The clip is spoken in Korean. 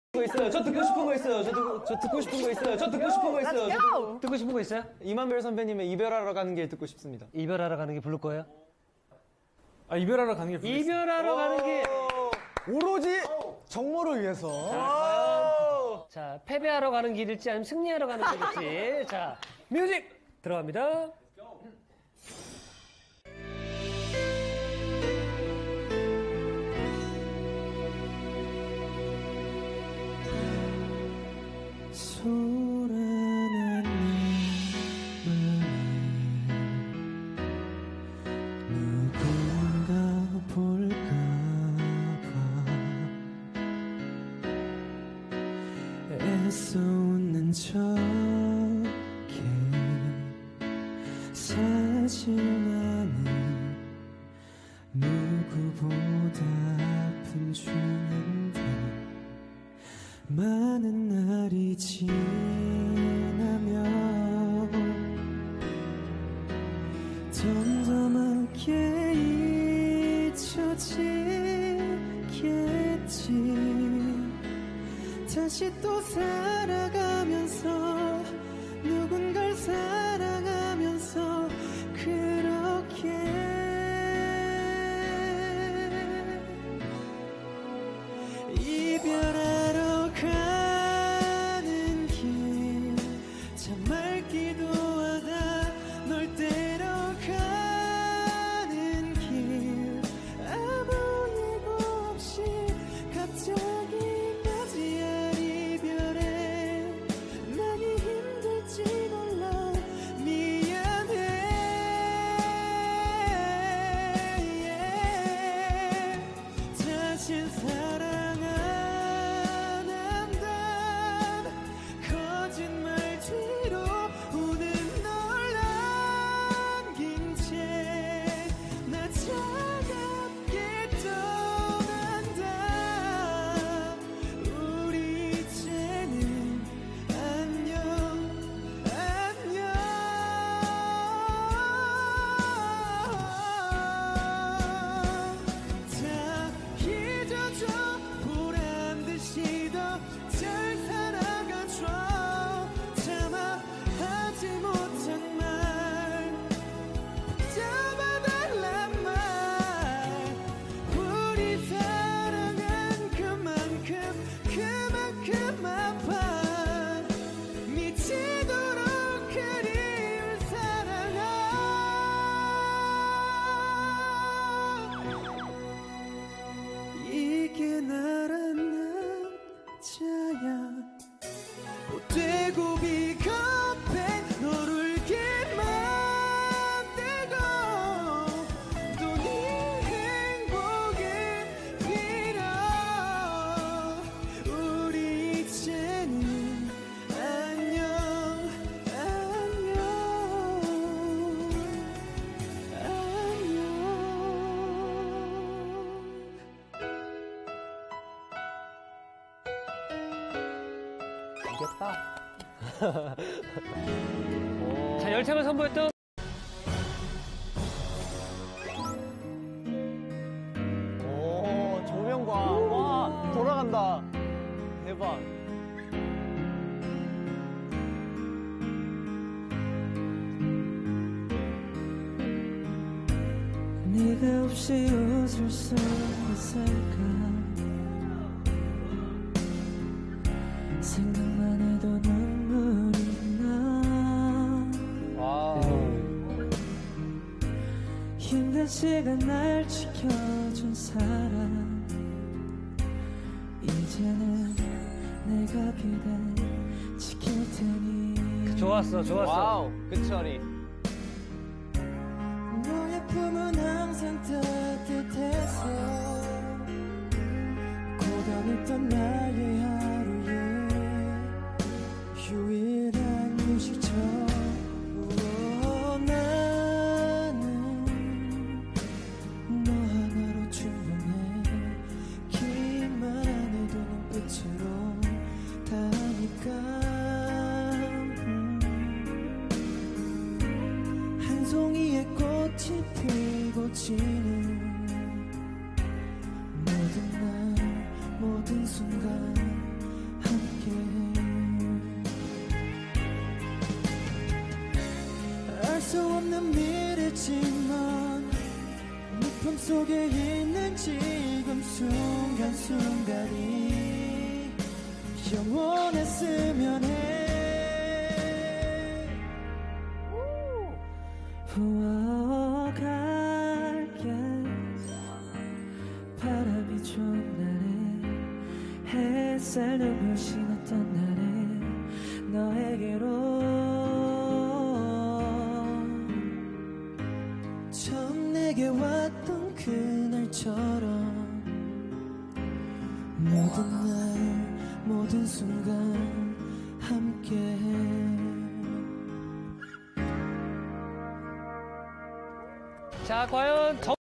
있어요. 저 듣고 싶은 거 있어요. 저 듣고 싶은 거 있어요. 저 듣고 싶은 거 있어요. 듣고 싶은 거 있어요? 이만별 선배님의 이별하러 가는 길 듣고 싶습니다. 이별하러 가는 길 부를 거예요? 아, 이별하러 가는 길 부르겠습니다. 이별하러 가는 길. 오로지 정모를 위해서. 자, 패배하러 가는 길일지 아니면 승리하러 가는 길일지. 자, 뮤직 들어갑니다. 소란한 내 마음에 누군가 볼까봐 애써 웃는 척해 사실 나는 누구보다 아픈 중인데 많은 날이 지나면 덤덤하게 잊혀지겠지. 다시 또 살아가면서 누군가를 사랑하면서 그렇게 이별하러 가는 길 참 맑기도 하다. 널 데려가는 길 아무 예고 없이 갑자기 맞이한 이별에 많이 힘들지 몰라. 미안해. 다신 사랑 이게 나란 남자야. 못되고 비겁해 널 울게 만들고 또 네 행복을 빌어. 우리 이제는 안녕 안녕 안녕. 이겼다. 자, 열차만 선보였던 오, 조명과 와 돌아간다. 대박. 네가 없이 웃을 수 있을까. 생각만 해도 눈물이 나. 와우. 힘든 시간 날 지켜준 사람. 이제는 내가 그대 지킬 테니. 좋았어, 좋았어. 와우. 그쵸,리. 너의 품은 항상 따뜻해서 고단했던 나의 하루에 유일한 휴식처. 나는 너 하나로 충분해. 기만 해도 눈빛으로 다니까. 한 송이의 꽃이 피고 지는 모든 날 모든 순간 속에 있는 지금 순간순간이 영원했으면 해. 갈게. 바람이 좋은 날에 햇살 눈부신 어떤 날에 너에게로 처음 내게 왔던 그날처럼 모든 날 모든 순간 함께해. 자, 과연